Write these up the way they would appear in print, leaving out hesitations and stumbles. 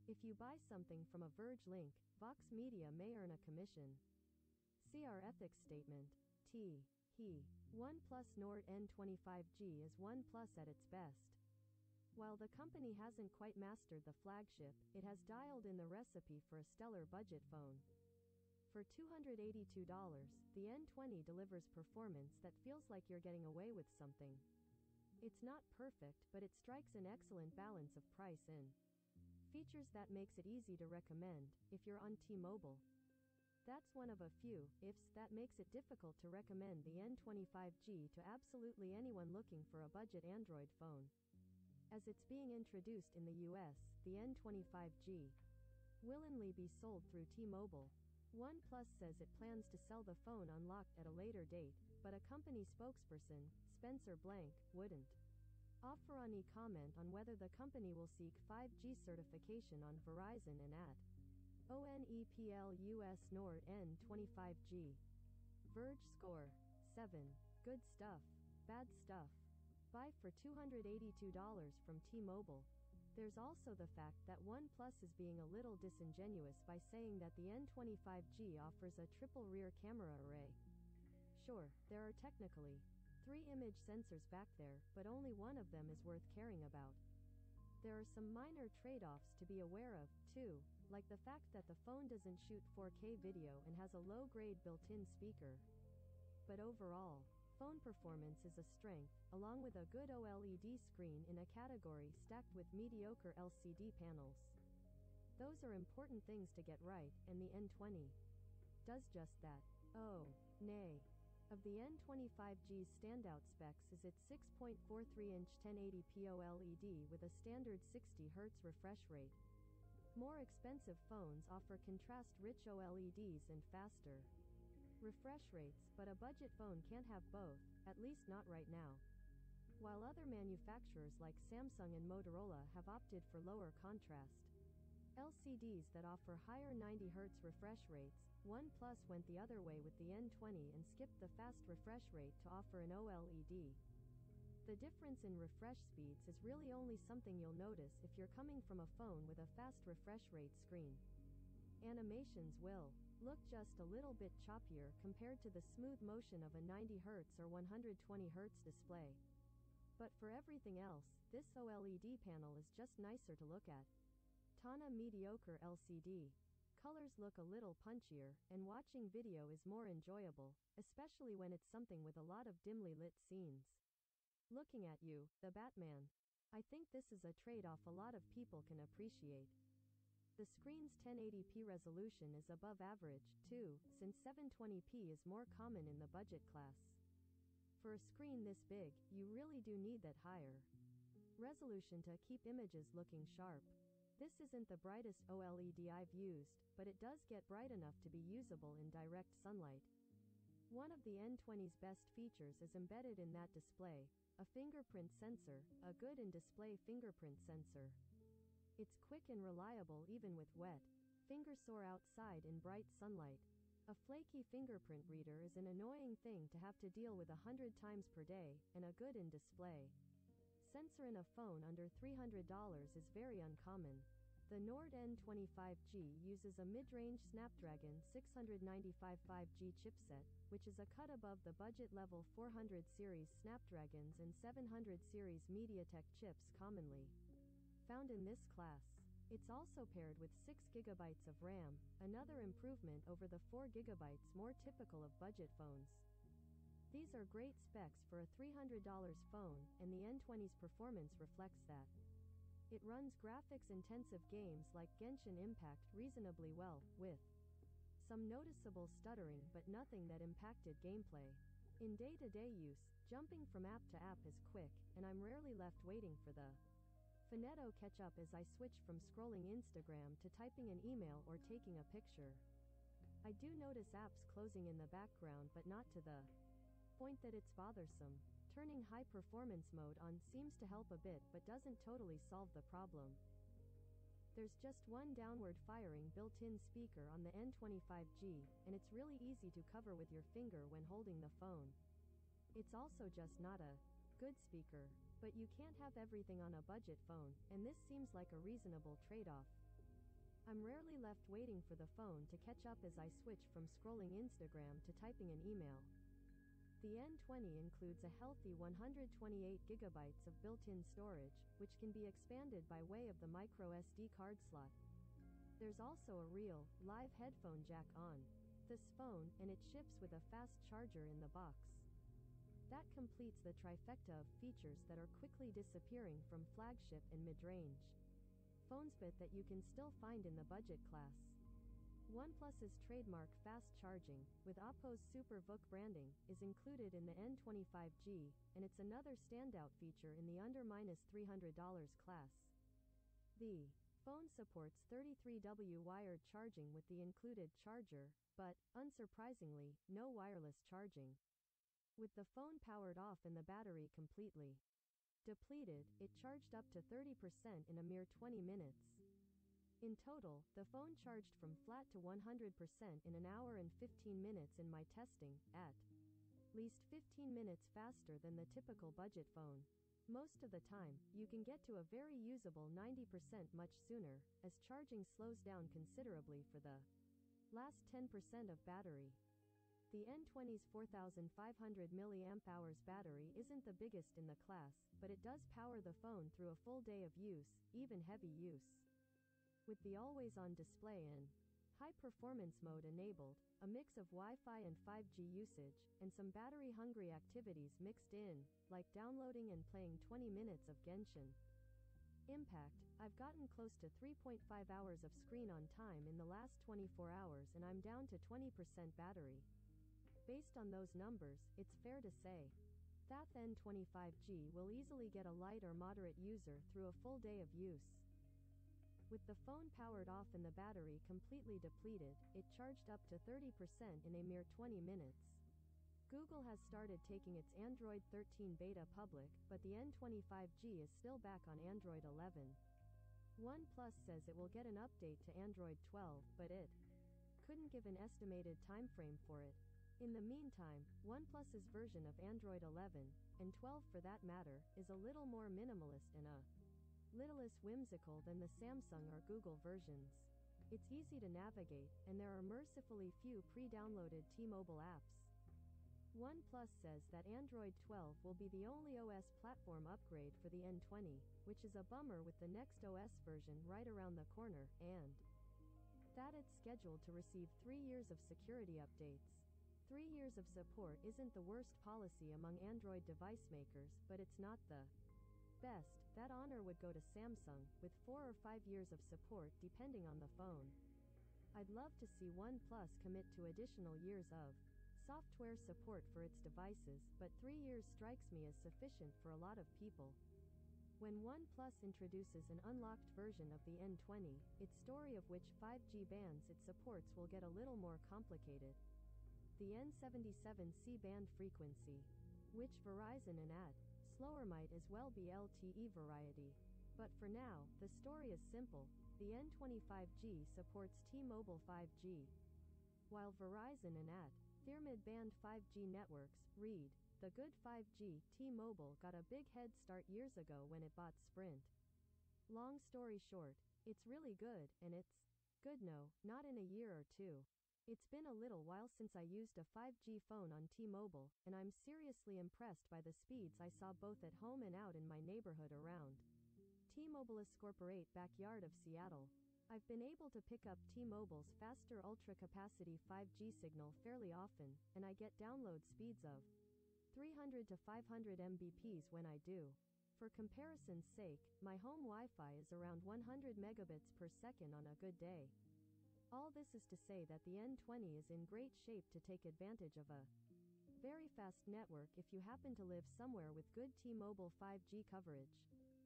If you buy something from a Verge link, Vox Media may earn a commission. See our ethics statement. OnePlus Nord N25G is OnePlus at its best. While the company hasn't quite mastered the flagship, it has dialed in the recipe for a stellar budget phone. For $282, the N20 delivers performance that feels like you're getting away with something. It's not perfect, but it strikes an excellent balance of price and features that makes it easy to recommend if you're on T-Mobile. That's one of a few ifs that makes it difficult to recommend the N25G to absolutely anyone looking for a budget Android phone. As it's being introduced in the US, the N25G will only be sold through T-Mobile. OnePlus says it plans to sell the phone unlocked at a later date, but a company spokesperson, Spencer Blank, wouldn't offer any comment on whether the company will seek 5G certification on Verizon and at ONEPLUS Nord N25G. Verge score 7. Good stuff. Bad stuff. Buy for $282 from T-Mobile. There's also the fact that OnePlus is being a little disingenuous by saying that the N25G offers a triple rear camera array. Sure, there are technically 3 image sensors back there, but only one of them is worth caring about. There are some minor trade-offs to be aware of, too, like the fact that the phone doesn't shoot 4K video and has a low-grade built-in speaker. But overall, phone performance is a strength, along with a good OLED screen in a category stacked with mediocre LCD panels. Those are important things to get right, and the N20 does just that. Oh, nay. Of the N25G's standout specs is its 6.43-inch 1080p OLED with a standard 60 Hz refresh rate. More expensive phones offer contrast-rich OLEDs and faster refresh rates, but a budget phone can't have both, at least not right now. While other manufacturers like Samsung and Motorola have opted for lower contrast LCDs that offer higher 90 Hz refresh rates, OnePlus went the other way with the N20 and skipped the fast refresh rate to offer an OLED. The difference in refresh speeds is really only something you'll notice if you're coming from a phone with a fast refresh rate screen. Animations will look just a little bit choppier compared to the smooth motion of a 90 Hz or 120 Hz display. But for everything else, this OLED panel is just nicer to look at. Tana mediocre LCD. Colors look a little punchier, and watching video is more enjoyable, especially when it's something with a lot of dimly lit scenes. Looking at you, the Batman. I think this is a trade-off a lot of people can appreciate. The screen's 1080p resolution is above average, too, since 720p is more common in the budget class. For a screen this big, you really do need that higher resolution to keep images looking sharp. This isn't the brightest OLED I've used, but it does get bright enough to be usable in direct sunlight. One of the N20's best features is embedded in that display, a fingerprint sensor, a good in-display fingerprint sensor. It's quick and reliable even with wet fingers sore outside in bright sunlight. A flaky fingerprint reader is an annoying thing to have to deal with 100 times per day, and a good in-display sensor in a phone under $300 is very uncommon. The Nord N25G uses a mid-range Snapdragon 695 5G chipset, which is a cut above the budget-level 400 series Snapdragons and 700 series MediaTek chips commonly found in this class. It's also paired with 6 GB of RAM, another improvement over the 4 GB more typical of budget phones. These are great specs for a $300 phone, and the N20's performance reflects that. It runs graphics-intensive games like Genshin Impact reasonably well, with some noticeable stuttering but nothing that impacted gameplay. In day-to-day use, jumping from app to app is quick, and I'm rarely left waiting for the Finetto catch-up as I switch from scrolling Instagram to typing an email or taking a picture. I do notice apps closing in the background, but not to the point that it's bothersome. Turning high performance mode on seems to help a bit but doesn't totally solve the problem. There's just one downward firing built-in speaker on the N25G, and it's really easy to cover with your finger when holding the phone. It's also just not a good speaker. But you can't have everything on a budget phone, and this seems like a reasonable trade-off. I'm rarely left waiting for the phone to catch up as I switch from scrolling Instagram to typing an email. The N20 includes a healthy 128 gigabytes of built-in storage, which can be expanded by way of the micro SD card slot. There's also a real, live headphone jack on this phone, and it ships with a fast charger in the box. That completes the trifecta of features that are quickly disappearing from flagship and mid-range phones, but that you can still find in the budget class. OnePlus's trademark fast charging, with Oppo's Super VOOC branding, is included in the N25G, and it's another standout feature in the under $300 class. The phone supports 33W wired charging with the included charger, but, unsurprisingly, no wireless charging. With the phone powered off and the battery completely depleted, it charged up to 30% in a mere 20 minutes. In total, the phone charged from flat to 100% in an hour and 15 minutes in my testing, at least 15 minutes faster than the typical budget phone. Most of the time, you can get to a very usable 90% much sooner, as charging slows down considerably for the last 10% of battery. The N20's 4500 mAh battery isn't the biggest in the class, but it does power the phone through a full day of use, even heavy use. With the always-on display in high-performance mode enabled, a mix of Wi-Fi and 5G usage, and some battery-hungry activities mixed in, like downloading and playing 20 minutes of Genshin Impact, I've gotten close to 3.5 hours of screen-on time in the last 24 hours, and I'm down to 20% battery. Based on those numbers, it's fair to say that the N25G will easily get a light or moderate user through a full day of use. With the phone powered off and the battery completely depleted, it charged up to 30% in a mere 20 minutes. Google has started taking its Android 13 beta public, but the N25G is still back on Android 11. OnePlus says it will get an update to Android 12, but it couldn't give an estimated timeframe for it. In the meantime, OnePlus's version of Android 11, and 12 for that matter, is a little more minimalist and a little less whimsical than the Samsung or Google versions. It's easy to navigate, and there are mercifully few pre-downloaded T-Mobile apps. OnePlus says that Android 12 will be the only OS platform upgrade for the N20, which is a bummer with the next OS version right around the corner, and that it's scheduled to receive 3 years of security updates. 3 years of support isn't the worst policy among Android device makers, but it's not the best. That honor would go to Samsung, with 4 or 5 years of support depending on the phone. I'd love to see OnePlus commit to additional years of software support for its devices, but 3 years strikes me as sufficient for a lot of people. When OnePlus introduces an unlocked version of the N20, its story of which 5G bands it supports will get a little more complicated. The N77 C-band frequency, which Verizon and AT slower might as well be LTE variety. But for now, the story is simple. The N25G supports T-Mobile 5G, while Verizon and AT their mid-band 5G networks read the good 5G. T-Mobile got a big head start years ago when it bought Sprint. Long story short, it's really good, and it's good not in a year or two. It's been a little while since I used a 5G phone on T-Mobile, and I'm seriously impressed by the speeds I saw both at home and out in my neighborhood around T-Mobile Scorporate backyard of Seattle. I've been able to pick up T-Mobile's faster ultra-capacity 5G signal fairly often, and I get download speeds of 300 to 500 Mbps when I do. For comparison's sake, my home Wi-Fi is around 100 megabits per second on a good day. All this is to say that the N20 is in great shape to take advantage of a very fast network if you happen to live somewhere with good T-Mobile 5G coverage.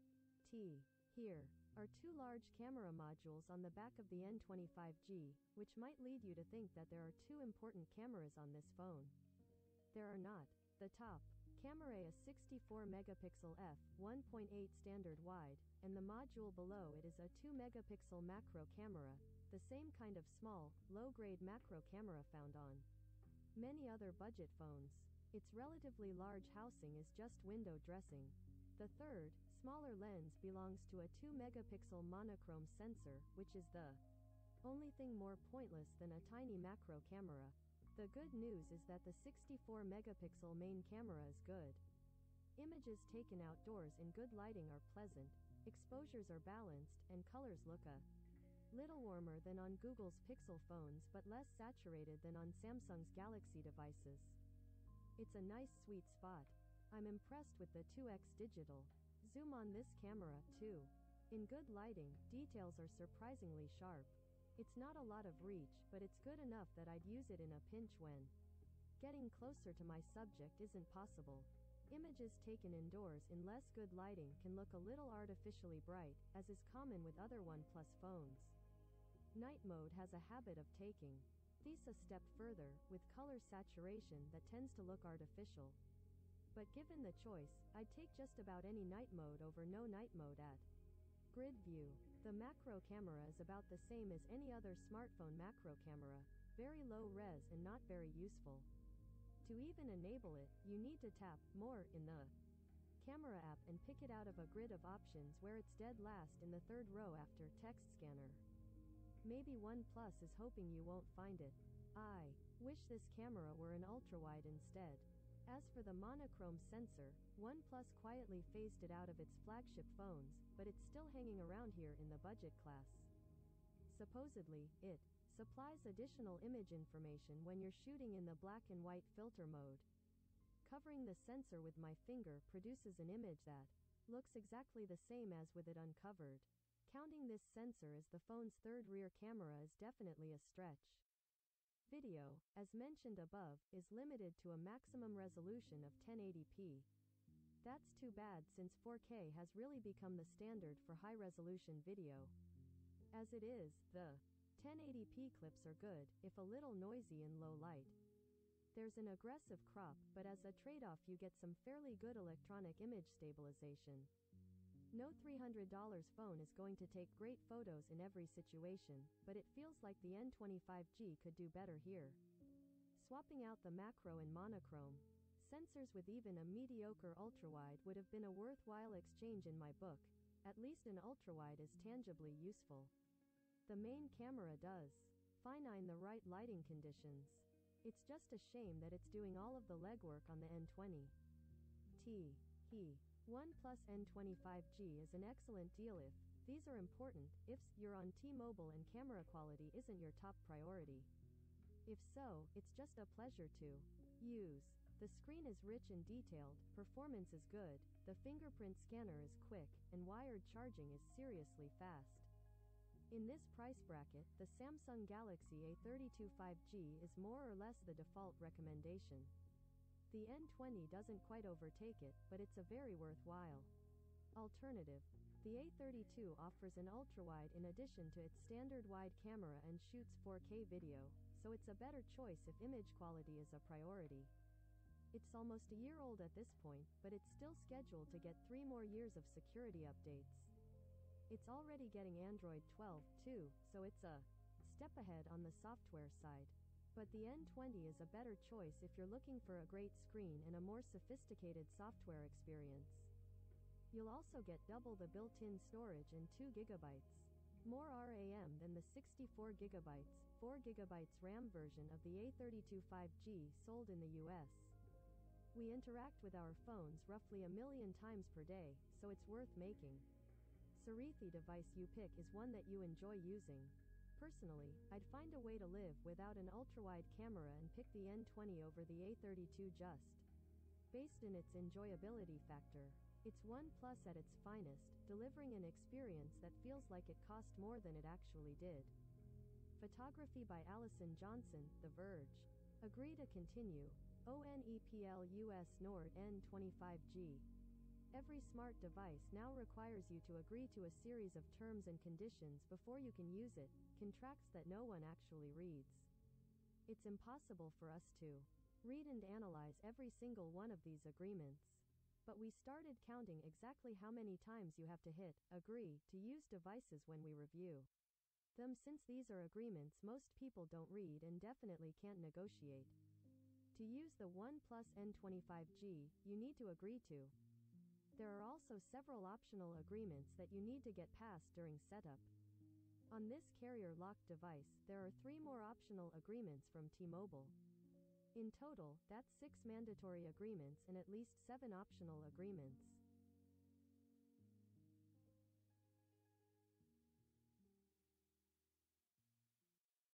Here are 2 large camera modules on the back of the N25G, which might lead you to think that there are 2 important cameras on this phone. There are not. The top camera is 64 megapixel f1.8 standard wide, and the module below it is a 2 megapixel macro camera, the same kind of small, low-grade macro camera found on many other budget phones. Its relatively large housing is just window dressing. The third, smaller lens belongs to a 2 megapixel monochrome sensor, which is the Only thing more pointless than a tiny macro camera. The good news is that the 64 megapixel main camera is good. Images taken outdoors in good lighting are pleasant, exposures are balanced, and colors look a little warmer than on Google's Pixel phones but less saturated than on Samsung's Galaxy devices. It's a nice sweet spot. I'm impressed with the 2x digital zoom on this camera, too. In good lighting, details are surprisingly sharp. It's not a lot of reach, but it's good enough that I'd use it in a pinch when getting closer to my subject isn't possible. Images taken indoors in less good lighting can look a little artificially bright, as is common with other OnePlus phones. Night mode has a habit of taking these a step further, with color saturation that tends to look artificial. But given the choice, I'd take just about any night mode over no night mode at grid view. The macro camera is about the same as any other smartphone macro camera, very low res and not very useful. To even enable it, you need to tap More in the camera app and pick it out of a grid of options where it's dead last in the third row after text scanner. Maybe OnePlus is hoping you won't find it. I wish this camera were an ultrawide instead. As for the monochrome sensor, OnePlus quietly phased it out of its flagship phones, but it's still hanging around here in the budget class. Supposedly, it supplies additional image information when you're shooting in the black and white filter mode. Covering the sensor with my finger produces an image that looks exactly the same as with it uncovered. Counting this sensor as the phone's third rear camera is definitely a stretch. Video, as mentioned above, is limited to a maximum resolution of 1080p. That's too bad since 4K has really become the standard for high-resolution video. As it is, the 1080p clips are good, if a little noisy in low light. There's an aggressive crop, but as a trade-off you get some fairly good electronic image stabilization. No $300 phone is going to take great photos in every situation, but it feels like the N25G could do better here. Swapping out the macro and monochrome sensors with even a mediocre ultrawide would have been a worthwhile exchange in my book. At least an ultrawide is tangibly useful. The main camera does fine in the right lighting conditions. It's just a shame that it's doing all of the legwork on the N20. OnePlus N25G is an excellent deal if these are important, if you're on T-Mobile and camera quality isn't your top priority. If so, it's just a pleasure to use. The screen is rich and detailed, performance is good, the fingerprint scanner is quick, and wired charging is seriously fast. In this price bracket, the Samsung Galaxy A32 5G is more or less the default recommendation. The N20 doesn't quite overtake it, but it's a very worthwhile alternative. The A32 offers an ultrawide in addition to its standard wide camera and shoots 4K video, so it's a better choice if image quality is a priority. It's almost a year old at this point, but it's still scheduled to get 3 more years of security updates. It's already getting Android 12, too, so it's a step ahead on the software side. But the N20 is a better choice if you're looking for a great screen and a more sophisticated software experience. You'll also get double the built-in storage and 2 GB more RAM than the 64 GB, 4 GB RAM version of the A32 5G sold in the US. We interact with our phones roughly 1 million times per day, so it's worth making. Sarithi device you pick is one that you enjoy using. Personally, I'd find a way to live without an ultrawide camera and pick the N20 over the A32 just based on its enjoyability factor. It's OnePlus at its finest, delivering an experience that feels like it cost more than it actually did. Photography by Allison Johnson, The Verge. Agree to continue. ONEPL US Nord N25G. Every smart device now requires you to agree to a series of terms and conditions before you can use it, contracts that no one actually reads. It's impossible for us to read and analyze every single one of these agreements. But we started counting exactly how many times you have to hit agree to use devices when we review them, since these are agreements most people don't read and definitely can't negotiate. To use the OnePlus N25G, you need to agree to. There are also several optional agreements that you need to get past during setup. On this carrier-locked device, there are 3 more optional agreements from T-Mobile. In total, that's 6 mandatory agreements and at least 7 optional agreements.